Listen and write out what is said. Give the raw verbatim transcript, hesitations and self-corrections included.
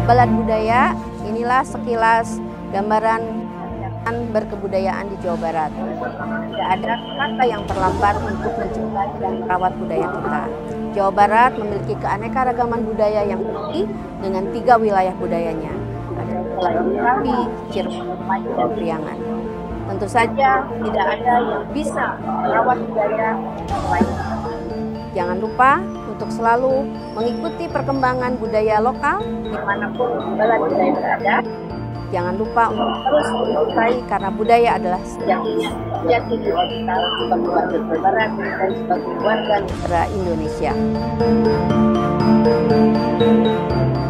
Balad Budaya, inilah sekilas gambaran berkebudayaan di Jawa Barat. Tidak ada kata yang terlambat untuk mencintai dan merawat budaya kita. Jawa Barat memiliki keanekaragaman budaya yang tinggi dengan tiga wilayah budayanya. Ada Selain Betawi, Cirebon, dan Priangan. Tentu saja tidak ada yang bisa merawat budaya selain kita. Jangan lupa untuk selalu mengikuti perkembangan budaya lokal dimanapun balad budaya berada. Jangan lupa untuk terus mencintai karena budaya adalah sejatinya jati diri kita sebagai warga Jawa Barat dan sebagai warga negara Indonesia.